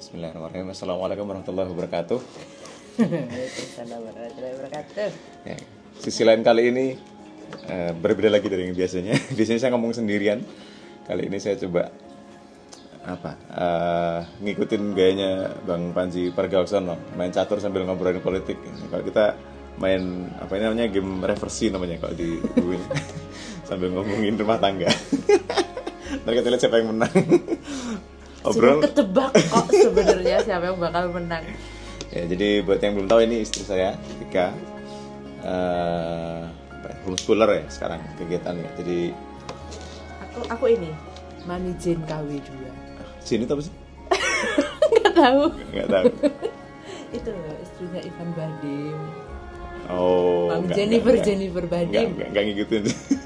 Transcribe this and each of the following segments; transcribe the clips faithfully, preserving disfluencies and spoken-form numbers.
Bismillahirrahmanirrahim. Assalamualaikum warahmatullahi wabarakatuh. Waalaikumsalam warahmatullahi wabarakatuh. Ya, sisi lain kali ini uh, berbeda lagi dari yang biasanya. Biasanya saya ngomong sendirian. Kali ini saya coba apa? Uh, ngikutin gayanya Bang Panji Pragiwaksono, main catur sambil ngobrolin politik. Kalau kita main apa ini namanya game reversi namanya kalau di Win sambil ngomongin rumah tangga. Ntar kita lihat siapa yang menang. Sudah ketebak kok sebenarnya siapa yang bakal menang. Ya, jadi buat yang belum tahu, ini istri saya, Vika, uh, homeschooler ya sekarang kegiatannya. Jadi aku aku ini Mami Jane K W dua. Jane itu apa sih? Nggak tahu. Nggak tahu. Itu loh, istrinya Ivan Badim. Oh. Mami enggak, Jennifer enggak, Jennifer Badim. Enggak, enggak ngikutin.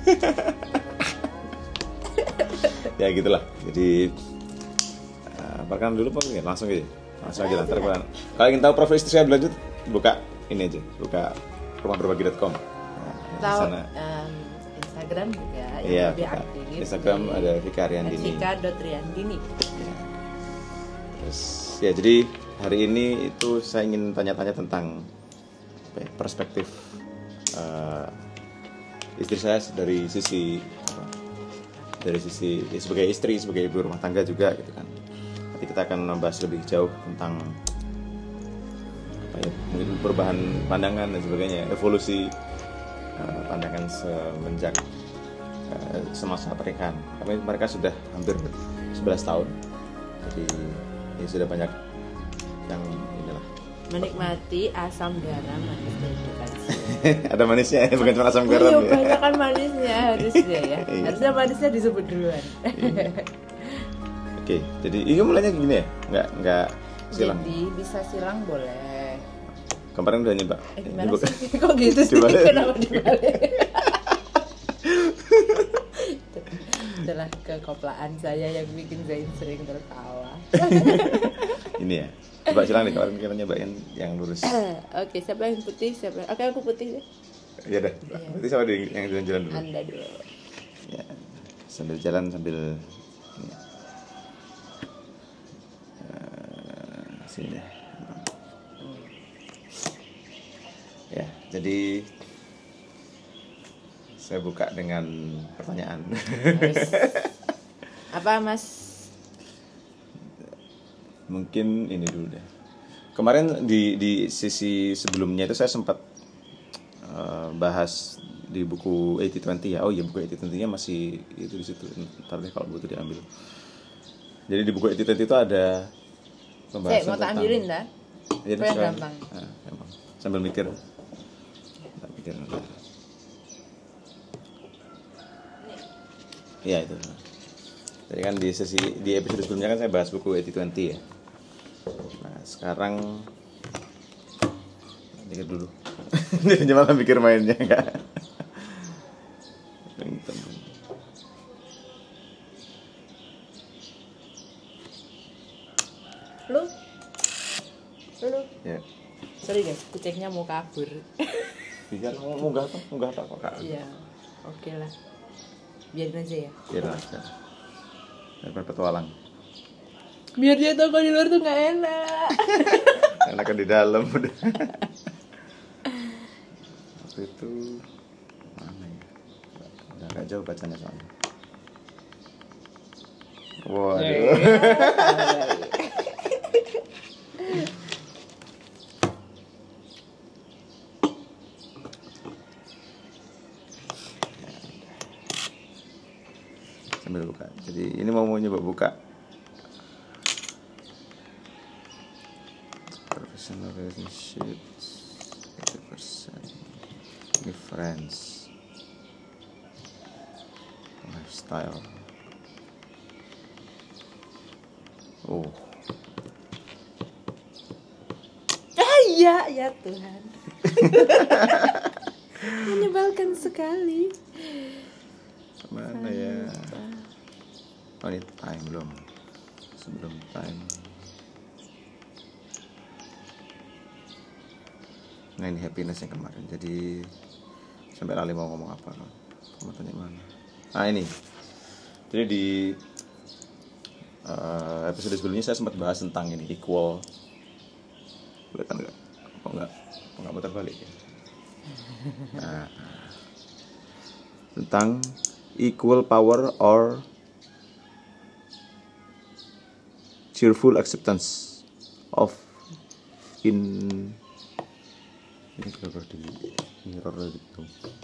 Ya gitulah. Jadi uh, perkenalan dulu Pak, langsung aja. Langsung aja lah. Ntar kalau ingin tahu profil istri saya berlanjut, buka ini aja, buka rumah berbagi dot com. Nah, Tahu um, Instagram juga yang iya, lebih Vika. aktif. Instagram ada Vika Riandini. Vika dot Riandini. Ya. Terus ya, jadi hari ini itu saya ingin tanya-tanya tentang apa ya, perspektif uh, istri saya dari sisi apa, dari sisi ya, sebagai istri, sebagai ibu rumah tangga juga gitu kan. Nanti kita akan membahas lebih jauh tentang apa ya, mungkin perubahan pandangan dan sebagainya, evolusi uh, pandangan semenjak uh, semasa pernikahan. Kami mereka sudah hampir sebelas tahun, jadi ya sudah banyak yang inilah Menikmati asam garam manis kehidupan. ada manisnya ya, bukan cuma asam Oh garam iya, ya. banyak kan manisnya harusnya ya. Iya. Harusnya manisnya disebut duluan. Oke, jadi ini mulainya gini ya, nggak nggak silang. Jadi bisa silang boleh. Kemarin udah nyoba. Eh gimana Nyoba. sih? Kok gitu sih? Dibalik. Kenapa dibalik? Itulah kekoplaan saya yang bikin Zain sering tertawa. Ini ya. Coba silang nih, kemarin kita nyobain yang lurus. Oke, siapa yang putih? Siapa? Oke, aku putih deh. Iya dah. Berarti sama di yang jalan-jalan dulu. Anda dulu. Ya. Sambil jalan sambil ini. Uh, sini deh. Ya, jadi saya buka dengan pertanyaan. Terus, apa Mas? Mungkin ini dulu deh. Kemarin di di sisi sebelumnya itu saya sempat uh, bahas di buku delapan puluh dua puluh ya. Oh iya, buku delapan puluh dua puluh-nya masih itu di situ. Ntar deh kalau butuh diambil. Jadi di buku delapan puluh dua puluh itu ada pembahasan Saya mau tak tentang ambilin dah. ya, Supaya sekarang, gampang. nah, gampang. Sambil mikir. Tak mikir. Iya itu. Jadi kan di sesi di episode sebelumnya kan saya bahas buku delapan puluh dua puluh ya. Nah sekarang mikir dulu. Dia malah mikir mainnya enggak. Lu? Lu? Ya. Sorry guys, kucingnya mau kabur. Bisa munggah tuh, munggah tak kok Kak. Iya. Oke lah. Biarin aja ya. Biar lah. Biar petualang. Biar dia tahu kalau di luar tuh nggak enak. Enakan di dalam udah. Waktu itu mana ya? Udah agak jauh bacanya soalnya. Waduh. Sambil buka. Jadi ini mau mau nyoba buka. Professional relationships eighty percent. Ini friends. Lifestyle. Oh. Ah iya, ya Tuhan. Menyebalkan sekali. Mana ya? Oh ini time belum. Sebelum time. Nah ini happiness yang kemarin. Jadi sampai lali mau ngomong apa? Kamu tanya mana? Ah ini. Jadi di uh, episode sebelumnya saya sempat bahas tentang ini equal. Kelihatan nggak? Kok nggak? Kok nggak muter balik ya? Nah, tentang equal power or cheerful acceptance of in ini berapa di mirror gitu.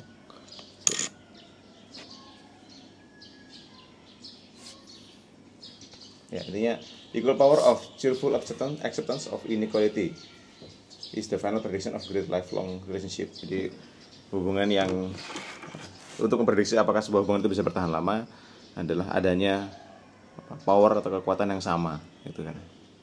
Ya, intinya equal power of cheerful acceptance acceptance of inequality is the final prediction of great lifelong relationship. Jadi hubungan yang untuk memprediksi apakah sebuah hubungan itu bisa bertahan lama adalah adanya power atau kekuatan yang sama, gitu kan.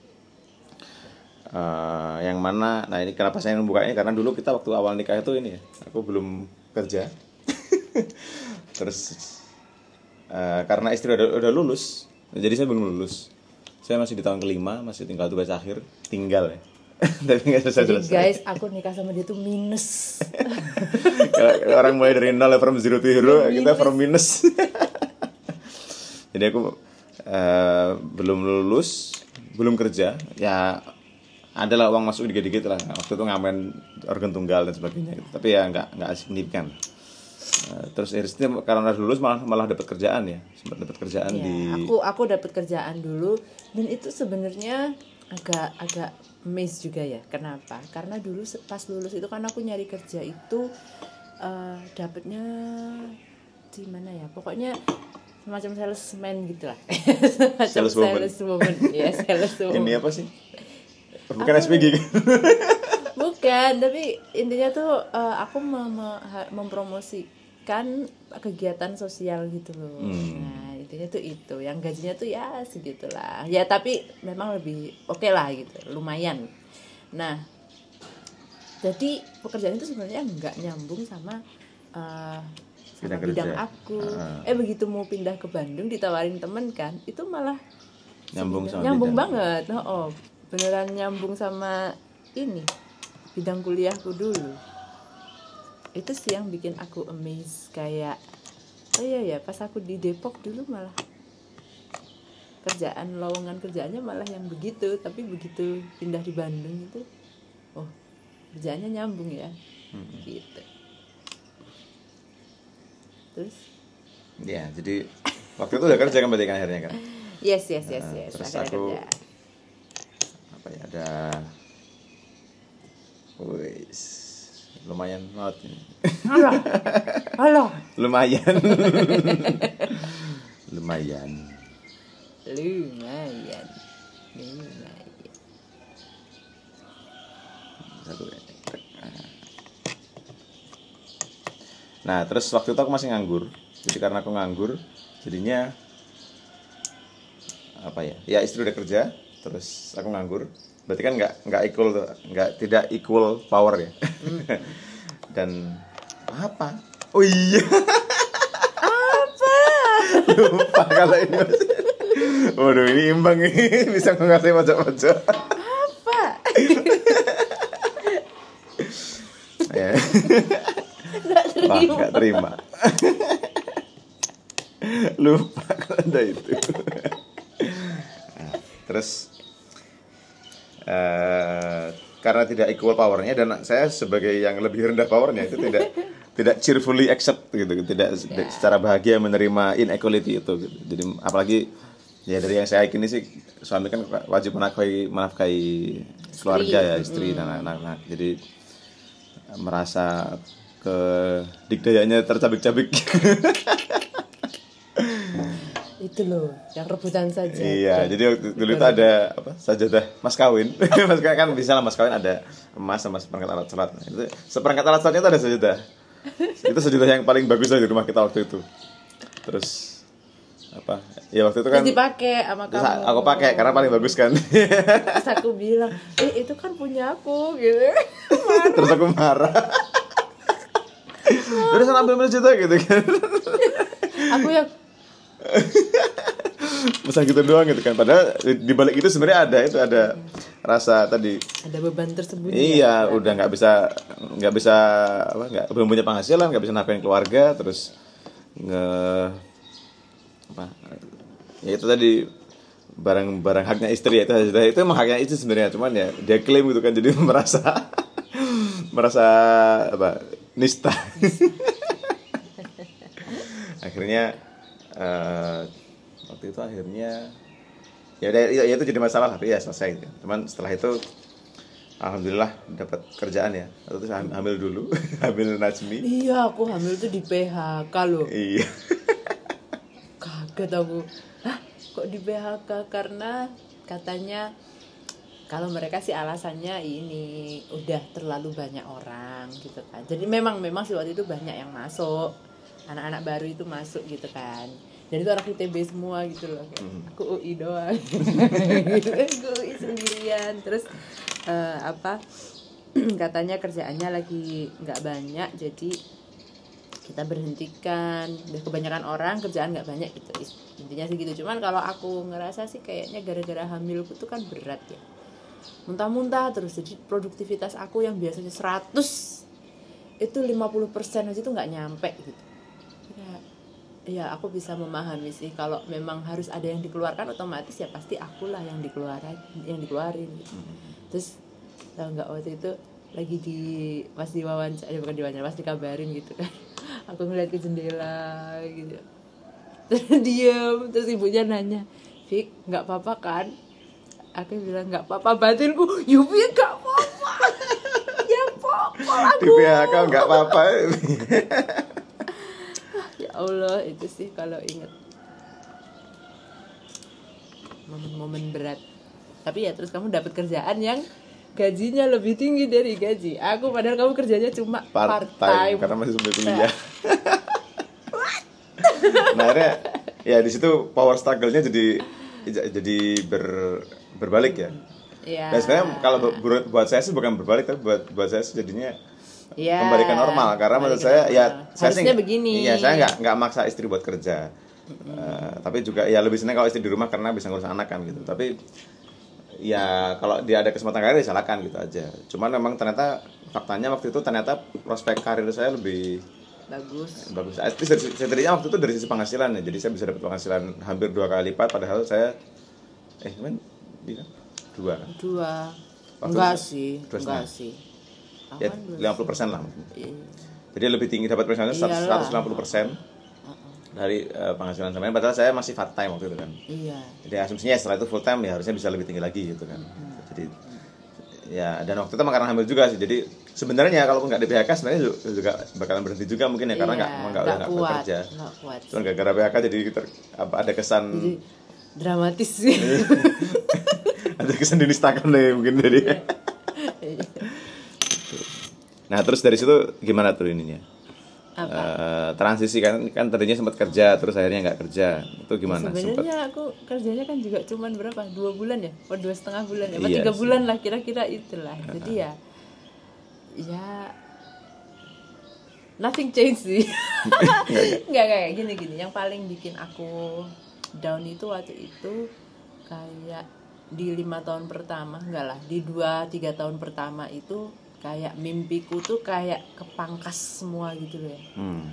Uh, yang mana, nah ini kenapa saya membukanya, karena dulu kita waktu awal nikah itu ini ya, aku belum kerja, terus uh, karena istri udah, udah lulus, jadi saya belum lulus, saya masih di tahun kelima, masih tinggal tugas akhir, tinggal ya, tapi nggak selesai-selesai. Jadi guys, aku nikah sama dia tuh minus. Orang mulai dari nol, from zero to hero, minus. Kita from minus. Jadi aku uh, belum lulus, belum kerja, ya adalah uang masuk dikit-dikit lah. Waktu itu ngamen organ tunggal dan sebagainya gitu. Tapi ya nggak nggak signifikan. Uh, terus irisnya karena udah lulus malah malah dapat kerjaan ya, sempat dapat kerjaan ya, di. Aku aku dapat kerjaan dulu dan itu sebenarnya agak agak miss juga ya. Kenapa? Karena dulu pas lulus itu kan aku nyari kerja itu uh, dapatnya di mana ya? Pokoknya semacam salesman gitu lah. Semacam saleswoman. Ya, saleswoman. Ini apa sih? Bukan S P G kan? Bukan, tapi intinya tuh uh, aku mem- mempromosikan kegiatan sosial gitu loh. Hmm. Nah, intinya tuh itu. Yang gajinya tuh ya segitulah. Ya tapi memang lebih oke okay lah gitu, lumayan. Nah, jadi pekerjaan itu sebenarnya nggak nyambung sama uh, sama bidang, bidang aku. Uh. Eh begitu mau pindah ke Bandung ditawarin temen kan, itu malah nyambung sama nyambung bidang. banget. Oh, oh, beneran nyambung sama ini bidang kuliahku dulu. Itu sih yang bikin aku amazed, kayak oh iya ya, pas aku di Depok dulu malah kerjaan lowongan kerjaannya malah yang begitu, tapi begitu pindah di Bandung itu oh kerjaannya nyambung ya. Hmm. Gitu. Terus ya, jadi waktu itu udah kerja kan berarti kan akhirnya kan? Yes, yes, yes, yes. Terus akhirnya aku kerja. Apa ya, ada wis lumayan banget ini. Halo. Halo. Lumayan. Lumayan. Lumayan. Lumayan. Satu ya. Nah, terus waktu itu aku masih nganggur. Jadi karena aku nganggur, jadinya apa ya? Ya istri udah kerja, terus aku nganggur. Berarti kan nggak nggak equal tuh, nggak tidak equal power ya. Mm. Dan apa? Oh iya. Apa? Lupa kalau ini. Waduh, ini imbang ini, bisa ngasih pojok-pojok. Apa? Ya. Wah, nggak terima. Lupa kalau ada itu. Nah, terus Uh, karena tidak equal powernya, dan saya sebagai yang lebih rendah powernya itu tidak tidak cheerfully accept gitu, tidak yeah. secara bahagia menerima inequality itu gitu. Jadi apalagi ya dari yang saya yakini sih, suami kan wajib menafkahi menafkahi keluarga ya, istri mm. dan anak-anak. Jadi merasa ke dikdayanya tercabik-cabik. Itu loh, yang rebutan saja. Iya, jadi waktu dulu itu ada apa? Sajadah mas kawin. Mas kawin kan bisa lah, mas kawin ada emas sama seperangkat alat sholat. Nah, itu seperangkat alat sholatnya itu ada sajadah. Itu sajadah yang paling bagus lah di rumah kita waktu itu. Terus apa? Ya waktu itu kan terus dipakai sama kamu. Terus aku pakai karena paling bagus kan. Terus aku bilang, "Eh, itu kan punya aku." gitu. Terus aku marah. Terus ambil sajadah gitu kan. Aku yang pesan gitu doang gitu kan, padahal di balik itu sebenarnya ada itu ada rasa tadi ada beban tersembunyi. Iya, ya, udah nggak bisa nggak bisa apa nggak belum punya penghasilan, nggak bisa nafkahin keluarga, terus nge apa ya itu tadi barang-barang haknya istri ya, itu itu emang haknya istri sebenarnya, cuman ya dia klaim gitu kan, jadi merasa merasa apa nista. Akhirnya uh, waktu itu akhirnya ya udah ya, ya itu jadi masalah tapi ya selesai gitu. Cuman setelah itu alhamdulillah dapat kerjaan ya. Waktu itu hamil dulu, hamil Najmi. Iya, aku hamil tuh di P H K loh. Iya. Kaget aku. Hah, kok di P H K? Karena katanya kalau mereka sih alasannya ini udah terlalu banyak orang gitu kan. Jadi memang memang sih waktu itu banyak yang masuk. Anak-anak baru itu masuk gitu kan. Dan itu orang I T B semua gitu loh. Aku U I doang. Aku U I sendirian. Terus uh, apa? Katanya kerjaannya lagi nggak banyak, jadi kita berhentikan. Udah kebanyakan orang, kerjaan nggak banyak gitu. Intinya sih gitu. Cuman kalau aku ngerasa sih kayaknya gara-gara hamilku tuh kan berat ya. Muntah-muntah terus, jadi produktivitas aku yang biasanya seratus itu lima puluh persen aja tuh nggak nyampe gitu. Ya, ya aku bisa memahami sih kalau memang harus ada yang dikeluarkan, otomatis ya pasti akulah yang dikeluarin, yang dikeluarin gitu. Terus tau nggak waktu itu lagi di pas di wawancara, bukan di wawancara, pas dikabarin gitu kan, aku ngeliat ke jendela gitu, terus diem, terus ibunya nanya, Fik nggak apa-apa kan? Aku bilang nggak apa-apa, batinku, Yubi nggak apa-apa, ya apa-apa aku. Di P H K nggak apa-apa. Ya Allah, itu sih kalau inget momen-momen berat. Tapi ya terus kamu dapat kerjaan yang gajinya lebih tinggi dari gaji aku, padahal kamu kerjanya cuma part time, karena masih sambil kuliah. Nah akhirnya ya di situ power struggle-nya jadi jadi ber, berbalik ya. Ya. Dan sebenarnya kalau buat, buat saya sih bukan berbalik, tapi buat buat saya jadinya ya, kembalikan normal, karena menurut saya normal. Ya saya harusnya sih, begini. Iya, saya nggak nggak maksa istri buat kerja. Mm-hmm. Uh, tapi juga ya lebih senang kalau istri di rumah karena bisa ngurus anak kan gitu. Tapi ya kalau dia ada kesempatan karir silakan gitu aja. Cuman memang ternyata faktanya waktu itu ternyata prospek karir saya lebih bagus. Bagus. Setidaknya waktu itu dari sisi penghasilan ya. Jadi saya bisa dapat penghasilan hampir dua kali lipat, padahal saya eh kan dia dua kan? Dua. Waktu enggak itu, sih, enggak sih. Ya lima puluh persen lah. Iya. Jadi lebih tinggi dapat penghasilannya seratus lima puluh persen dari uh, penghasilan saya, padahal saya masih part time waktu itu kan. Iya. Jadi asumsinya setelah itu full time ya harusnya bisa lebih tinggi lagi gitu kan. Hmm. Jadi ya, dan waktu itu karena hamil juga sih. Jadi sebenarnya kalau nggak di P H K sebenarnya juga bakalan berhenti juga mungkin ya, karena nggak iya, nggak udah nggak bekerja. Cuman gara-gara P H K jadi ter, apa, ada kesan jadi, dramatis sih. Ada kesan dinistakan deh mungkin dari. Nah terus dari situ gimana tuh ininya? Uh, transisi kan kan tadinya sempat kerja terus akhirnya nggak kerja, itu gimana? Ya, sebenarnya sempet... aku kerjanya kan juga cuman berapa, dua bulan ya, oh dua setengah bulan ya, apa tiga bulan lah kira-kira itulah. Uh-huh. Jadi ya ya nothing change sih. nggak kayak gini-gini. Yang paling bikin aku down itu waktu itu kayak di lima tahun pertama, enggak lah, di dua tiga tahun pertama itu kayak mimpiku tuh kayak kepangkas semua gitu loh ya. Hmm.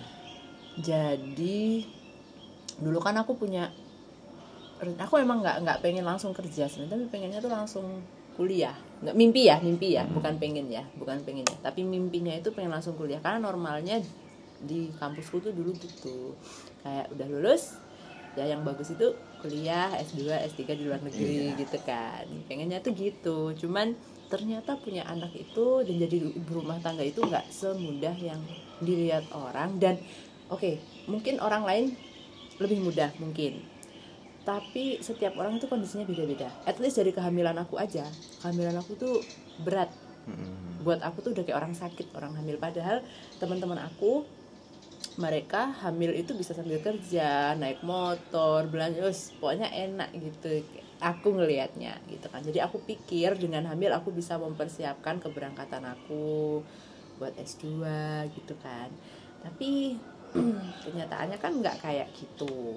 Jadi dulu kan aku punya, aku emang nggak nggak pengen langsung kerja sebenarnya, tapi pengennya tuh langsung kuliah. Nggak mimpi ya, mimpi ya, hmm. bukan pengen ya, bukan pengen ya. Tapi mimpinya itu pengen langsung kuliah, karena normalnya di kampusku tuh dulu gitu, kayak udah lulus ya yang bagus itu kuliah S dua S tiga di luar negeri. Yeah. Gitu kan. Pengennya tuh gitu. Cuman ternyata punya anak itu dan jadi ibu rumah tangga itu nggak semudah yang dilihat orang. Dan oke, okay, mungkin orang lain lebih mudah mungkin, tapi setiap orang itu kondisinya beda-beda. At least dari kehamilan aku aja, kehamilan aku tuh berat. Buat aku tuh udah kayak orang sakit, orang hamil. Padahal teman-teman aku, mereka hamil itu bisa sambil kerja, naik motor, belanja, pokoknya enak gitu. Aku ngelihatnya gitu kan. Jadi aku pikir dengan hamil aku bisa mempersiapkan keberangkatan aku buat S dua gitu kan. Tapi kenyataannya kan nggak kayak gitu.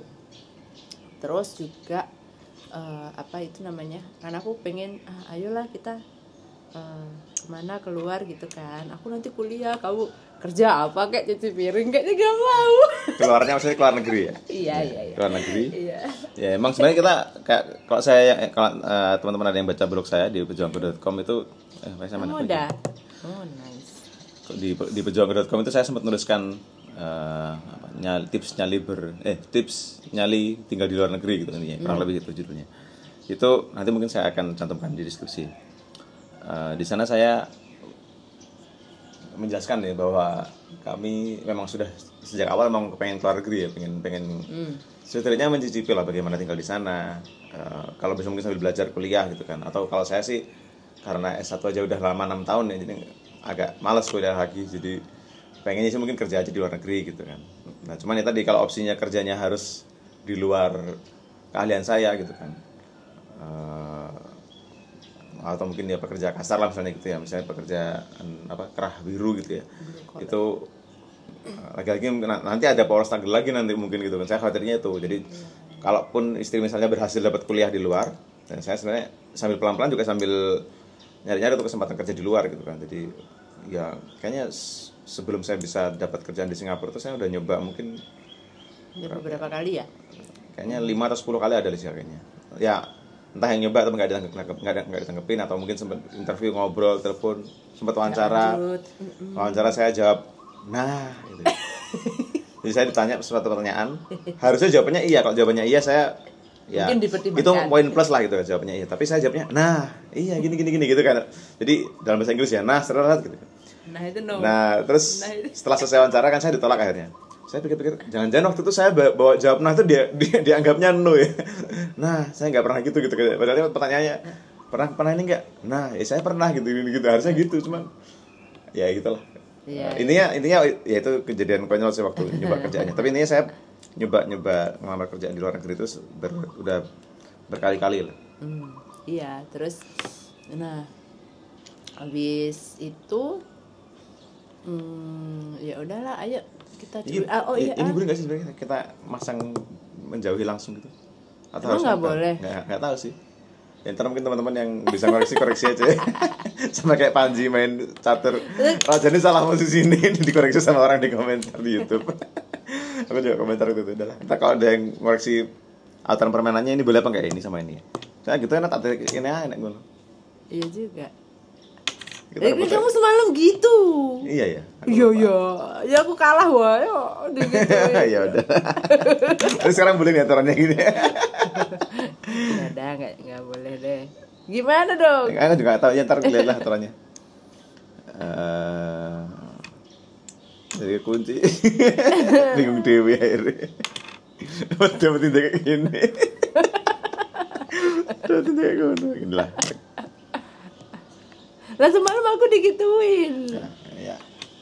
Terus juga uh, apa itu namanya? Karena aku pengen, ah, ayolah kita uh, kemana keluar gitu kan, aku nanti kuliah, kamu kerja apa kayak cuci piring, kayaknya gak mau. Keluarnya maksudnya keluar negeri ya? Iya iya iya. Keluar negeri. Iya. Ya emang sebenarnya kita kayak kalau saya kalau uh, teman-teman ada yang baca blog saya di pejuangku dot com itu eh saya mana? Oh, udah. Oh, nice. Di di pejuangku dot com itu saya sempat menuliskan uh, apa, nyali, tips nyali ber eh tips nyali tinggal di luar negeri gitu intinya. Kurang hmm. lebih itu judulnya. Itu nanti mungkin saya akan cantumkan di deskripsi. Uh, di sana saya menjelaskan ya bahwa kami memang sudah sejak awal memang pengen keluar negeri ya, pengen pengen hmm. setidaknya mencicipi lah bagaimana tinggal di sana. Uh, kalau bisa mungkin sambil belajar kuliah gitu kan. Atau kalau saya sih karena S satu aja udah lama enam tahun ya, jadi agak malas kuliah lagi. Jadi pengennya sih mungkin kerja aja di luar negeri gitu kan. Nah cuman ya tadi kalau opsinya kerjanya harus di luar keahlian saya gitu kan. Uh, atau mungkin dia pekerja kasar lah misalnya gitu ya, misalnya pekerjaan apa kerah biru gitu ya, itu lagi-lagi nanti ada power struggle lagi nanti mungkin gitu kan, saya khawatirnya itu. Jadi hmm. kalaupun istri misalnya berhasil dapat kuliah di luar, dan saya sebenarnya sambil pelan-pelan juga sambil nyari-nyari tuh kesempatan kerja di luar gitu kan. Jadi ya kayaknya sebelum saya bisa dapat kerjaan di Singapura itu saya udah nyoba mungkin ya, beberapa kali ya, kayaknya lima atau sepuluh kali ada di sini kayaknya ya. Entah yang nyoba atau nggak ditanggep, nggak ditanggepin, atau mungkin sempat interview, ngobrol, telepon, sempat wawancara, wawancara saya jawab, nah, gitu. Jadi saya ditanya suatu pertanyaan, harusnya jawabannya iya. Kalau jawabannya iya saya, ya itu poin plus lah gitu jawabannya iya. Tapi saya jawabnya, nah, iya gini gini gini gitu kan. Jadi dalam bahasa Inggris ya, nah, seret gitu. Nah itu no. Nah terus nah, setelah selesai wawancara kan saya ditolak akhirnya. Saya pikir-pikir, jangan-jangan waktu itu saya bawa jawab nah itu dia, dia dianggapnya no ya. Nah, saya nggak pernah gitu gitu. Padahal pertanyaannya pernah pernah ini nggak? Nah, ya saya pernah gitu gitu. Harusnya gitu, cuman ya gitulah. Ya, uh, intinya intinya ya itu kejadian konyol sih waktu nyoba kerjaannya. Tapi intinya saya nyoba nyoba ngelamar kerjaan di luar negeri itu ber, udah berkali-kali lah. Hmm, iya, terus nah habis itu hmm, ya udahlah, ayo kita coba. Ah, oh iya. Ini boleh nggak sih sebenarnya kita masang menjauhi langsung gitu? Atau harus nggak boleh? Nggak nggak tahu sih. Ya, ntar mungkin teman-teman yang bisa koreksi-koreksi aja. Sama kayak Panji main catur. Raja ini salah posisi ini dikoreksi sama orang di komentar di YouTube. Aku juga komentar itu udah lah. Kita kalau ada yang koreksi aturan permainannya ini boleh apa nggak ini sama ini? Saya gitu enak ada ini enak gue. Iya juga. Eh, kamu semalam gitu. Iya ya. Iya iya. Ya aku kalah wah. Udah gitu. Ya udah. Terus sekarang boleh nih aturannya gini. Ya udah enggak enggak boleh deh. Gimana dong? Aku juga enggak tahu ya, ntar lihat lah aturannya. Eh jadi kunci. Bingung dewe akhirnya. Dapat tindak kayak gini. Dapat tindak kayak gini lah. Lah semalam aku digituin. Ya, ya.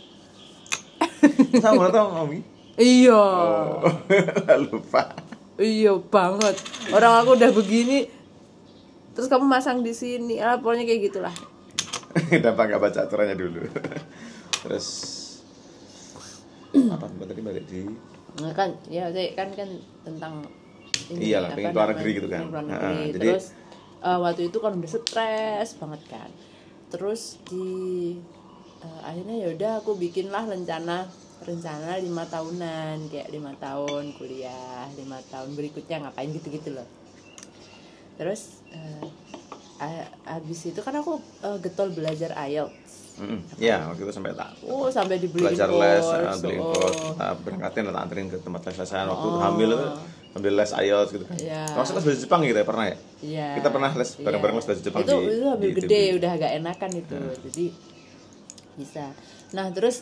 Sama tau Mami? Iya. Oh, lupa. Iya banget. Orang aku udah begini, terus kamu masang di sini. Ah, pokoknya kayak gitulah. Kenapa nggak baca aturannya dulu? Terus apa tadi balik di? Nah, kan, ya kan kan tentang ini. Iyalah, pengen keluar negeri gitu kan. Keluar negeri. Nah, terus jadi, uh, waktu itu kan udah stres banget kan. Terus di uh, akhirnya ya udah aku bikinlah rencana rencana lima tahunan, kayak lima tahun kuliah, lima tahun berikutnya ngapain gitu-gitu loh. Terus uh, habis itu kan aku uh, getol belajar I E L T S. Iya, mm, waktu itu sampai tak. Oh, sampai dibeliin belajar les, uh, beliin oh. kos, uh, berangkatin atau anterin ke tempat les lesan waktu oh. hamil itu ambil les I E L T S gitu kan. Yeah. Maksudnya les bahasa Jepang gitu ya pernah ya? Iya. Kita pernah les bareng-bareng les bahasa Jepang itu, di itu ambil di gede T V. Udah agak enakan itu. Hmm. Jadi bisa. Nah, terus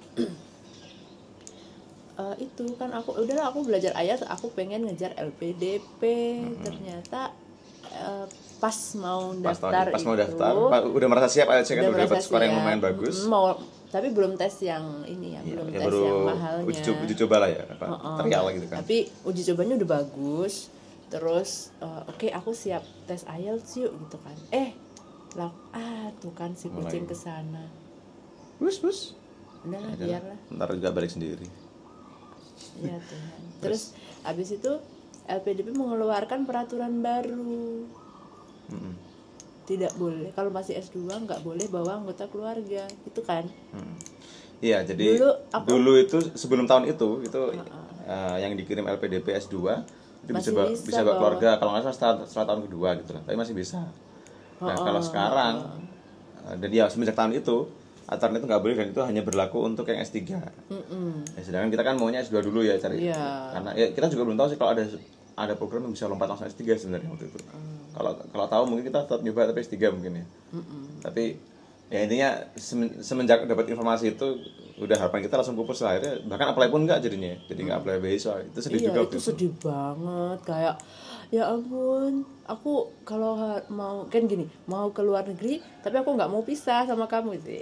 uh, itu kan aku udahlah aku belajar I E L T S, aku pengen ngejar L P D P. Hmm. Ternyata uh, pas mau pas daftar pas itu, mau daftar udah merasa siap I E L T S kan udah dapat skor yang lumayan bagus. Mau tapi belum tes yang ini ya, ya belum ya, tes yang mahalnya. Uji coba, uji coba lah ya, apa? Uh-uh. Trial gitu kan. Tapi uji cobanya udah bagus. Terus uh, oke okay, aku siap tes I E L T S yuk gitu kan. Eh, lah ah tuh kan si kucing kesana. Bus bus. Udah lah, biarlah. Ntar juga balik sendiri. Iya Tuhan. Terus abis itu L P D P mengeluarkan peraturan baru. Mm-hmm. tidak boleh kalau masih S dua nggak boleh bawa anggota keluarga itu kan. Hmm. Iya, jadi dulu, aku, dulu itu sebelum tahun itu itu uh, uh. Uh, yang dikirim L P D P S dua itu bisa bawa, bisa bawa keluarga kalau nggak salah setelah, setelah tahun kedua gitu lah, tapi masih bisa. Nah, uh, kalau sekarang uh. dan ya semenjak tahun itu aturan itu nggak boleh dan itu hanya berlaku untuk yang S tiga. Mm-mm. Ya, sedangkan kita kan maunya S dua dulu ya cari. Yeah. Karena ya kita juga belum tahu sih kalau ada ada program yang bisa lompat langsung S tiga sebenarnya waktu itu. Mm. Kalau kalau tahu mungkin kita tetap nyoba tapi S tiga mungkin ya. Mm-mm. Tapi ya intinya semenjak dapat informasi itu udah harapan kita langsung pupus lah, akhirnya bahkan apply pun enggak jadinya. Jadi enggak apply beasiswa. Itu sedih iya, juga itu sedih banget kayak ya ampun, aku kalau mau kan gini, mau ke luar negeri tapi aku nggak mau pisah sama kamu sih.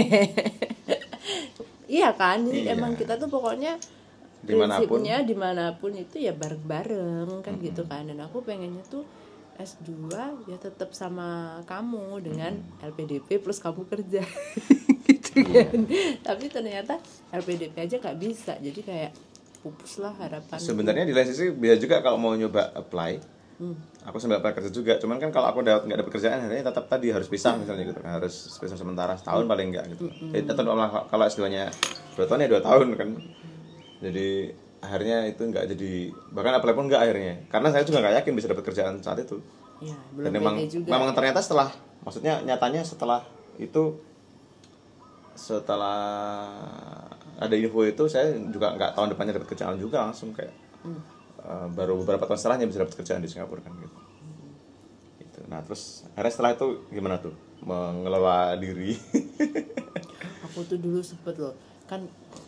Iya kan, iya. Emang kita tuh pokoknya dimanapun. prinsipnya dimanapun itu ya bareng-bareng kan mm-hmm. gitu kan. Dan aku pengennya tuh S dua ya tetap sama kamu dengan mm-hmm. L P D P plus kamu kerja. Gitu yeah. kan. Tapi ternyata L P D P aja nggak bisa, jadi kayak pupus lah harapan. Sebenarnya di lain sisi bisa juga kalau mau nyoba apply, hmm. aku sambil apply kerja juga. Cuman kan kalau aku dapat nggak dapat kerjaan, akhirnya tetap tadi harus pisah misalnya gitu, harus pisah sementara setahun hmm. paling enggak gitu. Hmm. Jadi atau kalau S dua-nya dua tahun ya dua tahun kan. Jadi akhirnya itu nggak jadi, bahkan apply pun nggak akhirnya, karena saya juga nggak yakin bisa dapat kerjaan saat itu. Ya, dan memang juga, memang ya. Ternyata setelah, maksudnya nyatanya setelah itu setelah ada info itu saya juga nggak tahun depannya dapat kerjaan juga langsung kayak hmm. uh, baru beberapa tahun setelahnya bisa dapat kerjaan di Singapura kan gitu. Hmm. Gitu. Nah terus akhirnya setelah itu gimana tuh mengelola diri? Aku tuh dulu sempet loh kan,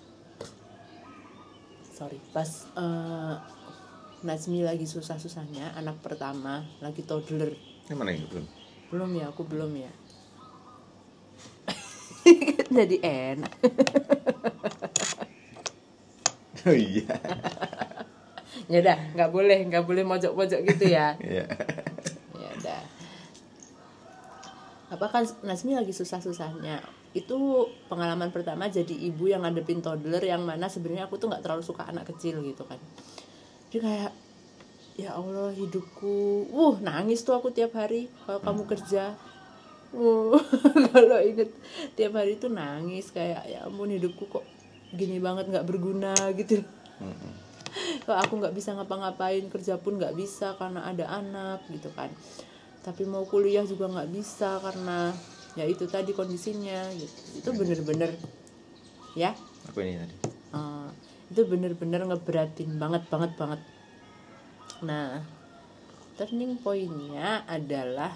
sorry pas uh, Nazmi lagi susah-susahnya, anak pertama lagi toddler. Yang mana itu belum? Belum ya, aku belum ya. Jadi enak. Oh iya. Ya udah, nggak boleh, nggak boleh mojok-mojok gitu ya. Iya. Ya udah. Apa kan Nazmi lagi susah-susahnya. Itu pengalaman pertama jadi ibu yang ngadepin toddler, yang mana sebenarnya aku tuh nggak terlalu suka anak kecil gitu kan. Jadi kayak ya Allah hidupku, wuh nangis tuh aku tiap hari kalau kamu kerja. Uh, kalau inget tiap hari itu nangis kayak ya ampun hidupku kok gini banget, nggak berguna gitu. Mm-hmm. Kok aku nggak bisa ngapa-ngapain, kerja pun nggak bisa karena ada anak gitu kan. Tapi mau kuliah juga nggak bisa karena ya itu tadi kondisinya gitu. Itu bener-bener ya. Apa ini tadi? Uh, itu bener-bener ngeberatin banget banget banget. Nah, turning point-nya adalah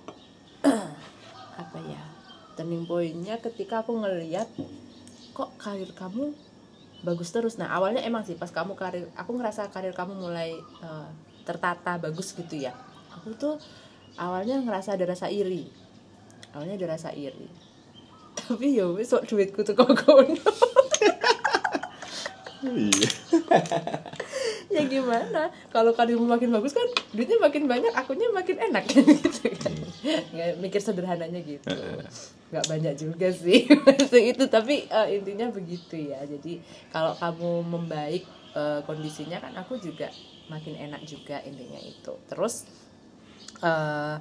apa ya, turning point-nya ketika aku ngelihat kok karir kamu bagus terus. Nah awalnya emang sih pas kamu karir, aku ngerasa karir kamu mulai uh, tertata bagus gitu ya, aku tuh awalnya ngerasa ada rasa iri, awalnya ada rasa iri. Tapi ya wis sok duitku tuh kok kono. Iya. Ya gimana, kalau karirmu makin bagus kan duitnya makin banyak, akunya makin enak kan gitu kan. Nggak mikir sederhananya gitu, nggak banyak juga sih itu, tapi uh, intinya begitu ya. Jadi kalau kamu membaik uh, kondisinya kan aku juga makin enak juga, intinya itu. Terus uh,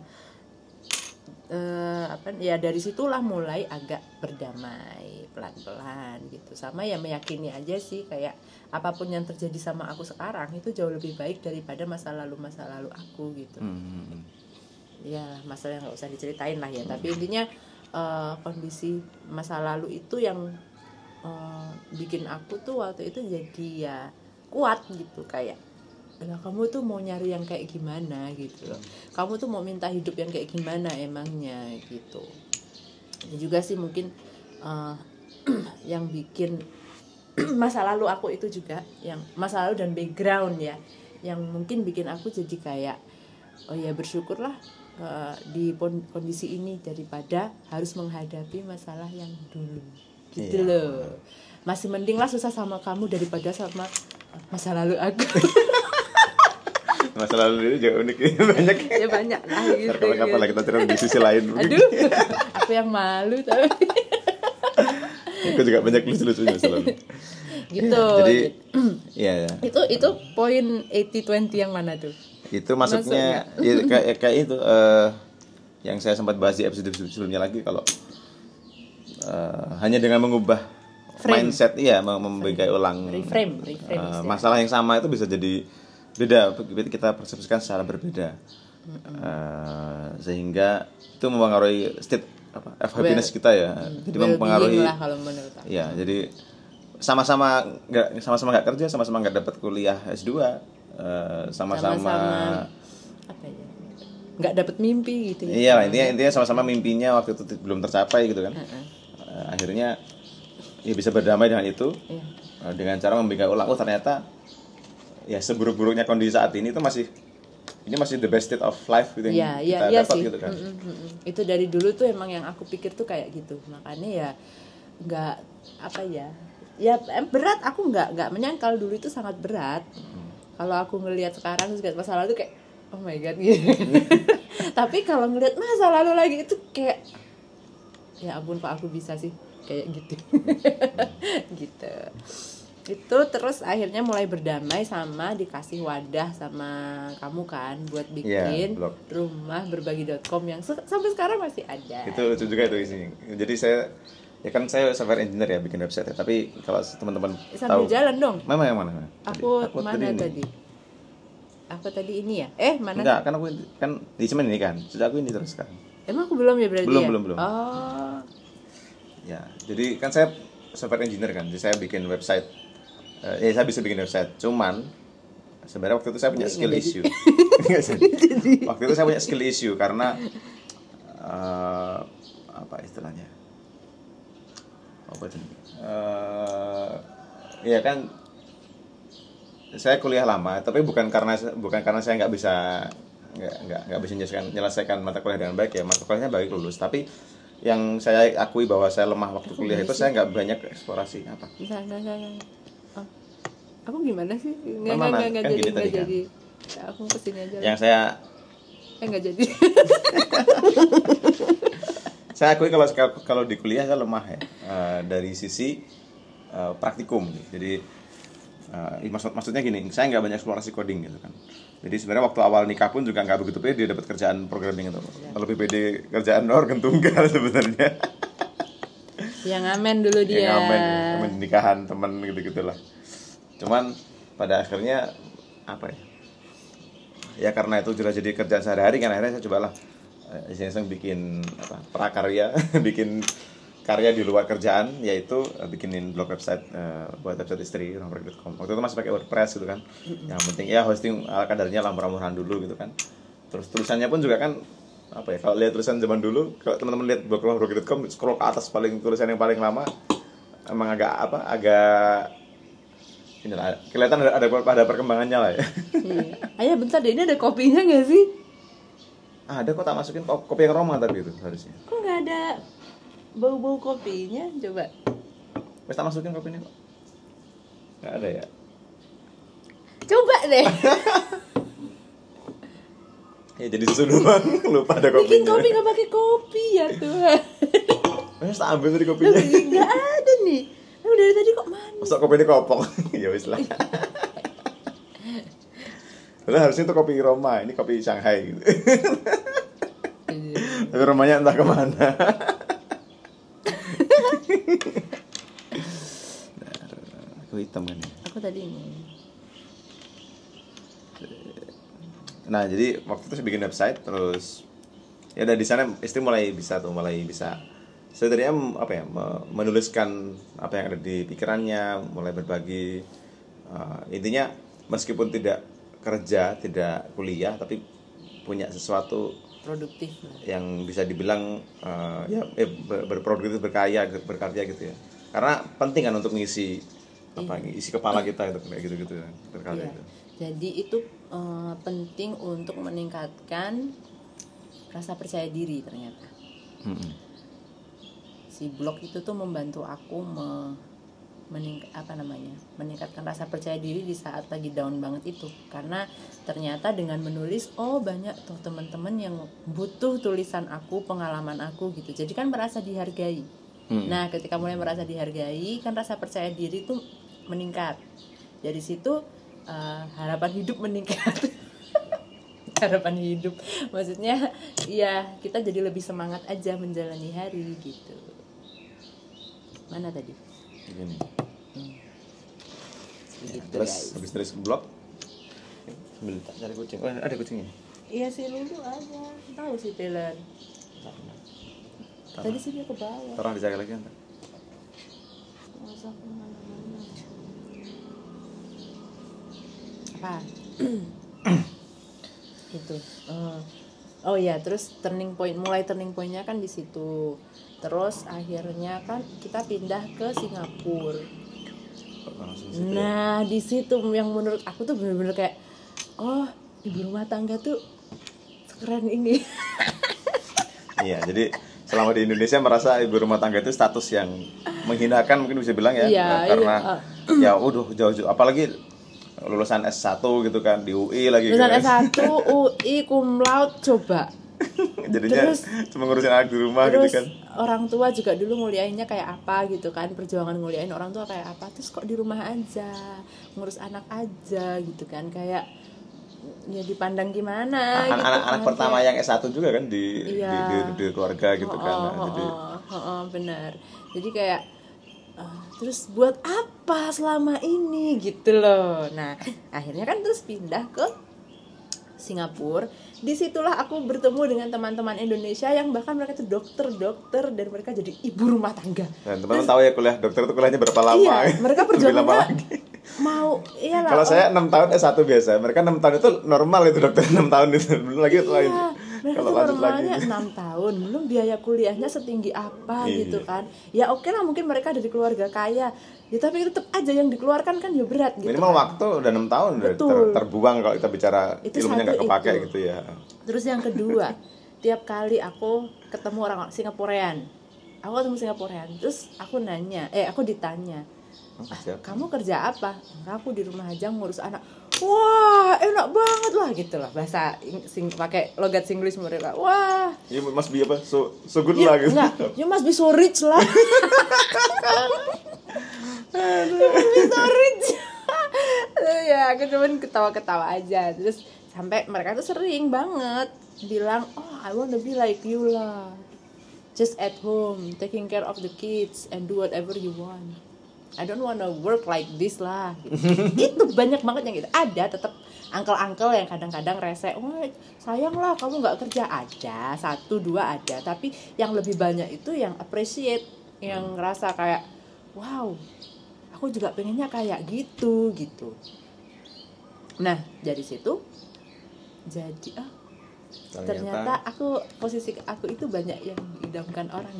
uh, apa ya, dari situlah mulai agak berdamai pelan-pelan gitu, sama ya meyakini aja sih kayak apapun yang terjadi sama aku sekarang itu jauh lebih baik daripada masa lalu masa lalu aku gitu. Hmm. Ya masalah yang nggak usah diceritain lah ya. Hmm. Tapi intinya uh, kondisi masa lalu itu yang uh, bikin aku tuh waktu itu jadi ya kuat gitu, kayak lah kamu tuh mau nyari yang kayak gimana gitu loh, kamu tuh mau minta hidup yang kayak gimana emangnya gitu. Ya juga sih mungkin uh, yang bikin masa lalu aku itu juga, yang masa lalu dan background ya, yang mungkin bikin aku jadi kayak oh ya bersyukurlah uh, di kondisi ini daripada harus menghadapi masalah yang dulu gitu. Iya. Loh masih mending lah susah sama kamu daripada sama masa lalu aku. Masa lalu ini juga unik ya, banyak ya banyak lah gitu. Kapan-kapan lah kita cerita di sisi lain. Aduh, aku yang malu tapi. Aku juga banyak lucu-lucunya selalu. Gitu. Jadi, ya, ya. Itu itu poin eighty twenty yang mana tuh? Itu maksudnya ya, kayak kayak itu uh, yang saya sempat bahas di episode sebelumnya lagi, kalau uh, hanya dengan mengubah frame. mindset, iya, membingkai ulang reframe, reframe uh, masalah yang sama itu bisa jadi beda, kita persepsikan secara berbeda, mm-hmm. uh, sehingga itu mempengaruhi state apa happiness well, kita ya, mm, jadi well mempengaruhi lah kalau menurut aku. Ya, jadi sama-sama nggak sama-sama nggak kerja, sama-sama nggak dapat kuliah S dua, uh, sama-sama, sama-sama apa ya, nggak dapat mimpi gitu ya. Iya, intinya intinya sama-sama mimpinya waktu itu belum tercapai gitu kan. Uh-uh. Uh, akhirnya ya bisa berdamai dengan itu, iya. uh, dengan cara membikin ulang, oh ternyata ya seburuk-buruknya kondisi saat ini itu masih ini masih the best state of life gitu yang ya, kita ya, dapat sih. gitu kan. Mm, mm, mm. Itu dari dulu tuh emang yang aku pikir tuh kayak gitu, makanya ya nggak apa ya, ya berat, aku nggak nggak menyangkal dulu itu sangat berat. Hmm. Kalau aku ngelihat sekarang terus masa lalu tuh kayak oh my god gitu. Tapi kalau ngelihat masa lalu lagi itu kayak ya ampun Pak, aku bisa sih kayak gitu. Gitu. Itu terus akhirnya mulai berdamai sama dikasih wadah sama kamu kan buat bikin yeah, rumah berbagi dot com yang se- sampai sekarang masih ada. Itu lucu juga itu isinya. Jadi saya ya kan saya software engineer ya, bikin website ya. Tapi kalau teman-teman sambil tahu jalan dong. Mana yang mana? Aku, aku mana tadi, tadi? Aku tadi ini ya. Eh, mana? Enggak, kan aku kan di Semen ini kan. Sudah aku ini terus kan. Emang aku belum ya berarti belum, ya? Belum, belum, belum. Oh. Ya, jadi kan saya software engineer kan. Jadi saya bikin website. Uh, ya saya bisa bikin website. Cuman sebenarnya waktu itu saya punya skill issue. Waktu itu saya punya skill issue karena uh, apa istilahnya? Apa itu? Uh, ya kan saya kuliah lama, tapi bukan karena bukan karena saya nggak bisa nggak nggak nggak bisa menyelesaikan, menyelesaikan mata kuliah dengan baik ya, mata kuliahnya baik lulus, tapi yang saya akui bahwa saya lemah waktu kuliah itu saya nggak banyak eksplorasi apa. Enggak, enggak, enggak. Oh. Aku gimana sih? Enggak, enggak, enggak, enggak kan jadi, enggak kan? jadi. Aku kesini aja. Yang saya eh enggak jadi. Saya akui kalau kalau di kuliah saya lemah ya, uh, dari sisi uh, praktikum. Jadi uh, maksud maksudnya gini, saya nggak banyak eksplorasi coding gitu kan. Jadi sebenarnya waktu awal nikah pun juga nggak begitu pede dapat kerjaan programming itu. Ya. Lebih pede kerjaan organ tunggal sebenarnya. Yang ngamen dulu dia. Yang ngamen, ngamen nikahan teman gitu-gitulah. Cuman pada akhirnya apa ya? Ya karena itu sudah jadi kerjaan sehari-hari kan, akhirnya saya cobalah iseng-iseng bikin apa? Prakarya, bikin karya di luar kerjaan, yaitu uh, bikinin blog website uh, buat website istri nomor dot com. Waktu itu masih pakai WordPress gitu kan. Mm-hmm. Yang penting ya hosting ala kadarnya lah, murah-murahan dulu gitu kan. Terus tulisannya pun juga kan apa ya, kalau lihat tulisan zaman dulu, kalau teman-teman lihat blog nomor dot com scroll ke atas paling tulisan yang paling lama emang agak apa agak inilah, kelihatan ada ada, ada perkembangannya lah ya. Iya. Ayah bentar deh, ini ada kopinya nggak sih? Ah, ada kok, tak masukin kopi yang Roma tapi itu harusnya. Kok nggak ada bau-bau kopinya? Coba. Wes tak masukin kopinya kok. Nggak ada ya. Coba deh. Ya jadi susu doang, lupa ada kopinya. Bikin kopi nggak pakai kopi ya Tuhan. Wes tak ambil tadi kopinya. Nggak ada nih. Lu dari tadi kok manis. Masuk kopi ini kopong. Ya wes lah. Padahal harusnya itu kopi Roma, ini kopi Shanghai gitu. Tapi Romanya entah kemana. Aku hitam kan ya? Aku tadi ini. Nah jadi waktu itu saya bikin website, terus ya dari sana istri mulai bisa tuh, mulai bisa sebenarnya apa ya, menuliskan apa yang ada di pikirannya, mulai berbagi. Uh, intinya meskipun tidak kerja, tidak kuliah, tapi punya sesuatu produktif yang bisa dibilang uh, ya eh, berproduktif, berkarya, berkarya gitu ya. Karena penting kan untuk mengisi apa, iya. isi kepala kita itu kayak gitu-gitu ya, berkarya iya. itu. Jadi itu uh, penting untuk meningkatkan rasa percaya diri ternyata. Mm-hmm. Si blog itu tuh membantu aku me, mening, apa namanya meningkatkan rasa percaya diri di saat lagi down banget itu, karena ternyata dengan menulis oh banyak tuh teman-teman yang butuh tulisan aku, pengalaman aku gitu, jadi kan merasa dihargai. Mm-hmm. Nah ketika mulai merasa dihargai kan rasa percaya diri tuh meningkat, dari situ uh, harapan hidup meningkat. harapan hidup. Maksudnya ya kita jadi lebih semangat aja menjalani hari gitu. Mana tadi? Begini. Hmm. Ya, Gitu, terus guys. habis dari blog sambil tak cari kucing. Oh, ada kucingnya. Iya sih Lulu ada. Tahu sih Taylor. Tadi sih dia ke bawah. Orang dijaga lagi kan? Masa kemana-mana. Apa? Itu. Uh, oh ya, terus turning point, mulai turning pointnya kan di situ. Terus akhirnya kan kita pindah ke Singapura. Nah, di situ yang menurut aku tuh bener-bener kayak, oh, ibu rumah tangga tuh keren ini. Iya, jadi selama di Indonesia merasa ibu rumah tangga itu status yang menghinakan mungkin bisa bilang ya, iya, karena iya. ya udah jauh-jauh, apalagi lulusan S satu gitu kan di U I lagi. Lulusan kan. S satu U I cum laude coba. Jadinya terus, cuma ngurusin anak di rumah terus gitu kan. Orang tua juga dulu nguliainnya kayak apa gitu kan, perjuangan nguliain orang tua kayak apa, terus kok di rumah aja ngurus anak aja gitu kan, kayak ya dipandang gimana An- gitu. Anak-anak kan, pertama kayak, yang S satu juga kan di, iya, di, di, di keluarga gitu oh, kan. oh, Nah, oh, jadi oh, oh, oh, benar. Jadi kayak uh, terus buat apa selama ini gitu loh. Nah akhirnya kan terus pindah ke Singapura. Disitulah aku bertemu dengan teman-teman Indonesia yang bahkan mereka itu dokter-dokter dan mereka jadi ibu rumah tangga. Dan teman-teman tahu ya kuliah dokter itu kuliahnya berapa lama? Iya, mereka perjuangannya mau iyalah. Kalau oh, saya enam tahun S satu biasa. Mereka enam tahun itu normal itu dokter enam tahun itu. Belum lagi iya, lain. mereka Kalau tuh lanjut normalnya lagi. enam tahun, belum biaya kuliahnya setinggi apa Iya. gitu kan. Ya oke lah mungkin mereka dari keluarga kaya. Ya tapi tetap aja yang dikeluarkan kan ya berat gitu. Minimal kan. waktu udah enam tahun udah ter, terbuang kalau kita bicara Itu ilmunya nggak satu kepake itu. gitu ya. Terus yang kedua, tiap kali aku ketemu orang Singaporean, aku ketemu Singaporean, terus aku nanya, eh aku ditanya, ah, kamu kerja apa? Aku di rumah aja ngurus anak. Wah, enak banget lah gitu lah, bahasa sing pakai logat Singlish mereka. Wah, Ya must be apa? So so good you, lah gitu. enggak, you must be so rich lah. You must be so rich. Ya, aku cuman ketawa-ketawa aja. Terus sampai mereka tuh sering banget bilang, oh I wanna be like you lah, just at home taking care of the kids and do whatever you want. I don't wanna work like this lah gitu. Itu banyak banget yang gitu. Ada tetap uncle-uncle yang kadang-kadang rese, oh sayang lah kamu nggak kerja aja, satu dua ada. Tapi yang lebih banyak itu yang appreciate, yang ngerasa kayak wow, aku juga pengennya kayak gitu gitu. Nah dari situ jadi ah ternyata, ternyata aku posisi aku itu banyak yang diidamkan orang.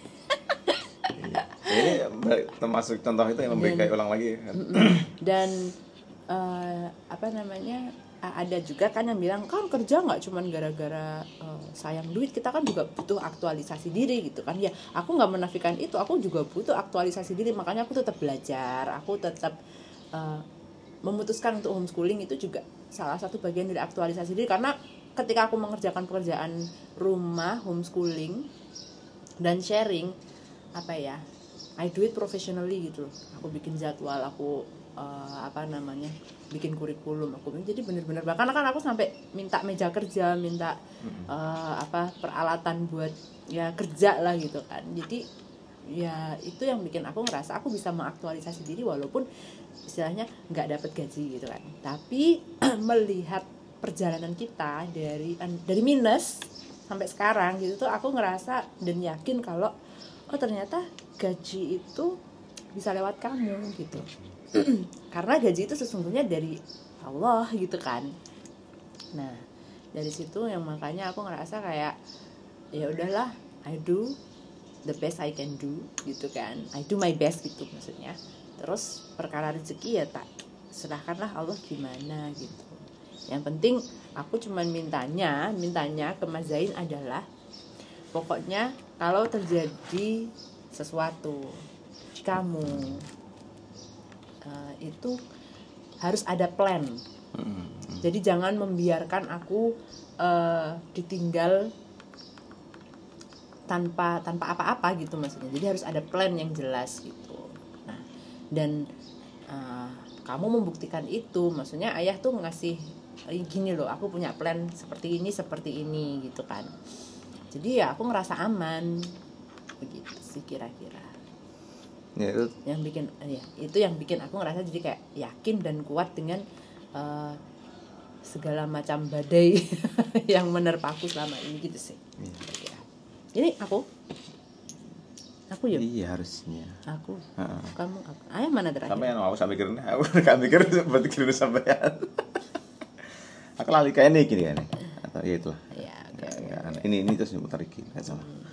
Iya. Ini termasuk contoh itu yang memberikan ulang lagi kan? Dan uh, apa namanya, ada juga kan yang bilang kan kerja nggak cuman gara-gara uh, sayang duit, kita kan juga butuh aktualisasi diri gitu kan. Ya aku nggak menafikan itu, aku juga butuh aktualisasi diri, makanya aku tetap belajar, aku tetap uh, memutuskan untuk homeschooling. Itu juga salah satu bagian dari aktualisasi diri, karena ketika aku mengerjakan pekerjaan rumah homeschooling dan sharing, apa ya, I do it professionally gitu loh. Aku bikin jadwal, aku uh, apa namanya, bikin kurikulum, aku jadi bener-bener, bahkan kan aku sampai minta meja kerja, minta uh, apa peralatan buat ya kerja lah gitu kan. Jadi ya itu yang bikin aku ngerasa aku bisa mengaktualisasi diri walaupun istilahnya nggak dapat gaji gitu kan. Tapi melihat perjalanan kita dari dari minus sampai sekarang gitu tuh, aku ngerasa dan yakin kalau oh ternyata gaji itu bisa lewat kamu gitu. Karena gaji itu sesungguhnya dari Allah gitu kan. Nah dari situ yang makanya aku ngerasa kayak ya udahlah, I do the best I can do gitu kan, I do my best gitu maksudnya. Terus perkara rezeki ya tak serahkanlah Allah gimana gitu. Yang penting aku cuman mintanya mintanya ke Mas Zain adalah pokoknya kalau terjadi sesuatu kamu uh, itu harus ada plan. Jadi jangan membiarkan aku uh, ditinggal tanpa tanpa apa-apa gitu maksudnya. Jadi harus ada plan yang jelas gitu. Nah, dan uh, kamu membuktikan itu, maksudnya ayah tuh ngasih gini loh, aku punya plan seperti ini seperti ini gitu kan. Jadi ya aku ngerasa aman begitu sih kira-kira. Ya, itu yang bikin ya itu yang bikin aku ngerasa jadi kayak yakin dan kuat dengan uh, segala macam badai yang menerpa aku selama ini gitu sih. Iya. Ini aku aku yuk. Iya harusnya. Aku. Uh-uh. Kamu aku. Ayah mana terakhir? Sampai yang aku sampai mikirin, aku nggak mikir berarti kira sampean. Aku lali kayak ini gini kan. Atau ya itulah. Iya, oke. Okay, okay. Ini ini terus muter iki, enggak salah. Hmm.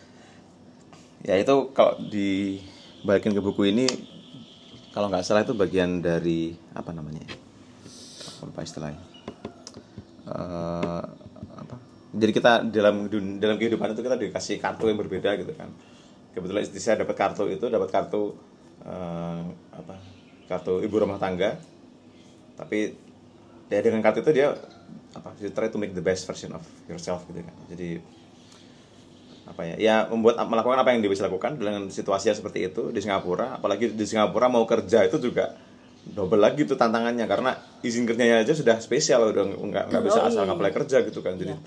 Ya itu kalau dibalikin ke buku ini, kalau nggak salah itu bagian dari apa namanya? Apa istilahnya? Uh, apa? Jadi kita dalam dalam kehidupan itu kita dikasih kartu yang berbeda gitu kan. Kebetulan istri saya dapat kartu itu, dapat kartu uh, apa? Kartu ibu rumah tangga. Tapi ya dengan kartu itu dia apa? You try to make the best version of yourself gitu kan. Jadi apa ya? Ya membuat melakukan apa yang dia bisa lakukan dengan situasi seperti itu di Singapura. Apalagi di Singapura mau kerja itu juga double lagi tuh tantangannya, karena izin kerjanya aja sudah spesial, udah nggak nggak bisa oh, asal iya. apply kerja gitu kan. Jadi iya.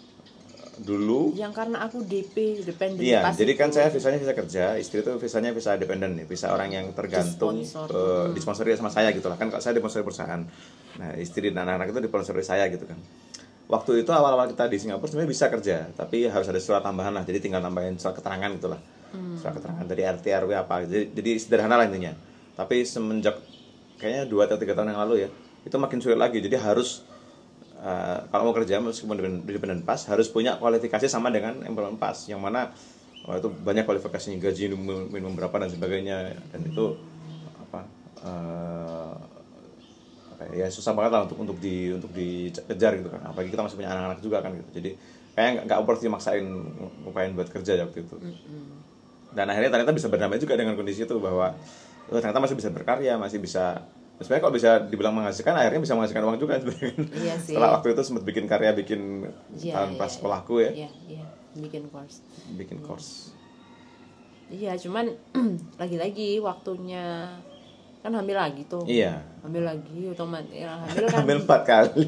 dulu yang karena aku D P dependent iya, pas jadi itu. kan saya visanya visa kerja, istri itu visanya visa dependent nih, visa orang yang tergantung uh, disponsori sama saya gitu lah kan. Kalau saya disponsori perusahaan, nah istri dan anak-anak itu disponsori saya gitu kan. Waktu itu awal-awal kita di Singapura sebenarnya bisa kerja, tapi harus ada surat tambahan lah, jadi tinggal tambahin surat keterangan gitulah, hmm. surat keterangan dari R T R W apa, jadi, jadi sederhana lah intinya. Tapi semenjak kayaknya dua atau tiga tahun yang lalu ya, itu makin sulit lagi. Jadi harus uh, kalau mau kerja meskipun dependent pass harus punya kualifikasi sama dengan employment pass, yang mana oh, itu banyak kualifikasinya, gaji minimum berapa dan sebagainya, dan itu apa, uh, apa ya susah banget lah untuk untuk di untuk dikejar gitu kan. Apalagi kita masih punya anak-anak juga kan gitu. Jadi kayak nggak opportunity maksain ngupain buat kerja waktu itu. Dan akhirnya ternyata bisa berdamai juga dengan kondisi itu, bahwa oh, ternyata masih bisa berkarya, masih bisa, sebenarnya kalau bisa dibilang menghasilkan, akhirnya bisa menghasilkan uang juga sebenarnya. Iya sih. Setelah waktu itu sempat bikin karya, bikin ya, tahun ya, pas ya. sekolahku ya. Iya, iya, bikin course. Bikin ya. course. Iya, cuman lagi-lagi waktunya kan hamil lagi tuh. Iya. Hamil lagi, otomatis ya, hamil kan. Hamil empat kali.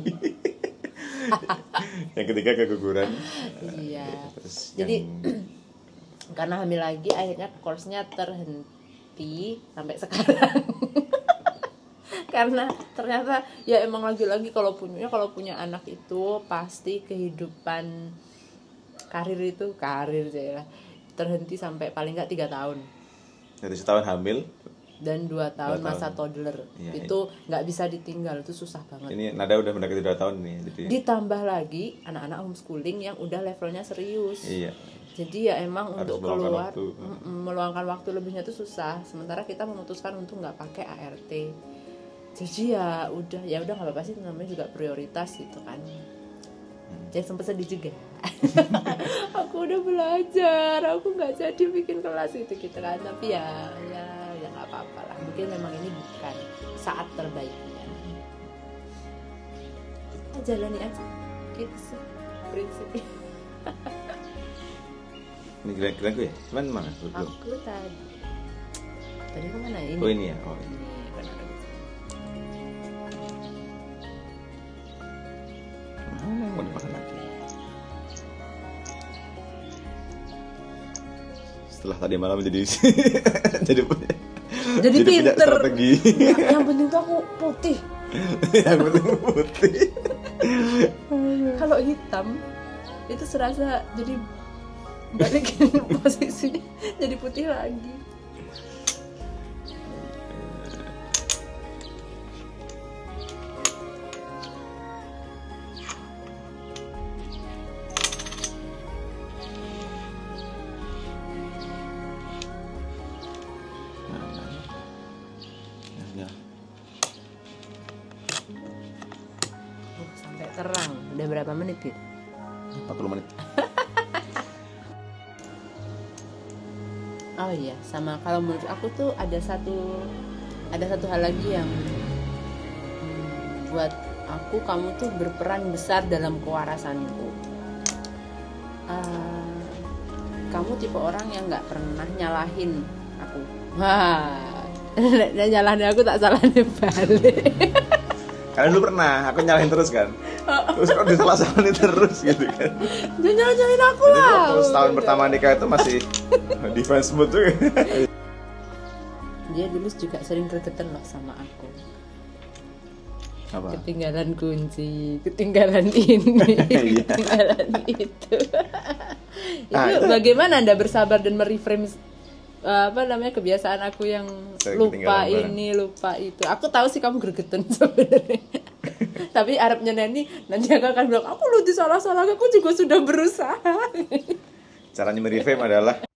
Yang ketiga keguguran. Iya. Terus Jadi yang... karena hamil lagi akhirnya course-nya terhenti sampai sekarang. Karena ternyata ya emang lagi-lagi kalau punya kalau punya anak itu pasti kehidupan karir itu karir saya terhenti sampai paling nggak tiga tahun. Jadi setahun hamil dan dua tahun, dua tahun. Masa toddler ya, itu nggak bisa ditinggal, itu susah banget. Ini Nada udah mendekati dua tahun nih, jadi ditambah lagi anak-anak homeschooling yang udah levelnya serius. Iya. Jadi ya emang harus untuk keluar waktu. meluangkan waktu lebihnya itu susah. Sementara kita memutuskan untuk nggak pakai A R T. Jadi ya udah ya udah nggak apa-apa sih, namanya juga prioritas gitu kan. Hmm. Jadi sempat sedih juga. Aku udah belajar, aku nggak jadi bikin kelas gitu gitu kan. Tapi ya ya ya nggak apa-apa lah. Mungkin memang ini bukan saat terbaiknya. Kita jalani aja, gitu sih prinsipnya. Ini kira-kira gue ya? Cuman mana? Belum. Aku tadi. Tadi aku mana ini? Oh ini ya. Oh ini. Mana mau dimakan lagi? Setelah tadi malam jadi jadi punya jadi, jadi pinter. Punya strategi. Yang penting tuh aku putih. Yang penting putih. Kalau hitam itu serasa jadi balikin posisinya jadi putih lagi. Oh, sampai terang. Udah berapa menit, Dit? empat puluh menit. Oh iya, sama kalau menurut aku tuh ada satu ada satu hal lagi yang buat aku kamu tuh berperan besar dalam kewarasanku. Uh, kamu tipe orang yang nggak pernah nyalahin aku. Wah, dan nyalahin aku tak salahin balik. Karena dulu pernah, aku nyalahin terus kan. Terus kok disalah-salahin terus gitu kan. Jangan nyalahin aku Jadi lah. waktu setahun pertama nikah itu masih defense mode tuh. Dia dulu juga sering gregetan loh sama aku. Apa? Ketinggalan kunci, ketinggalan ini, Iya. ketinggalan itu. Nah, Itu itu- bagaimana Anda bersabar dan mereframe uh, apa namanya kebiasaan aku yang Sering lupa ketinggalan ini, lupa itu. Aku tahu sih kamu gregetan sebenarnya. Tapi Arabnya Neni nanti aku akan bilang, aku lu disalah-salah, aku juga sudah berusaha. Caranya mereframe adalah